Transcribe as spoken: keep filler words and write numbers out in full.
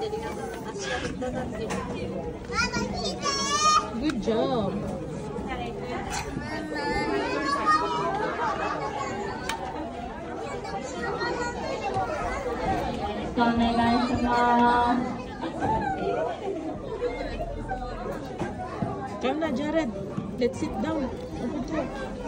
Good job. Come na, Jared. Let's sit down. Good job.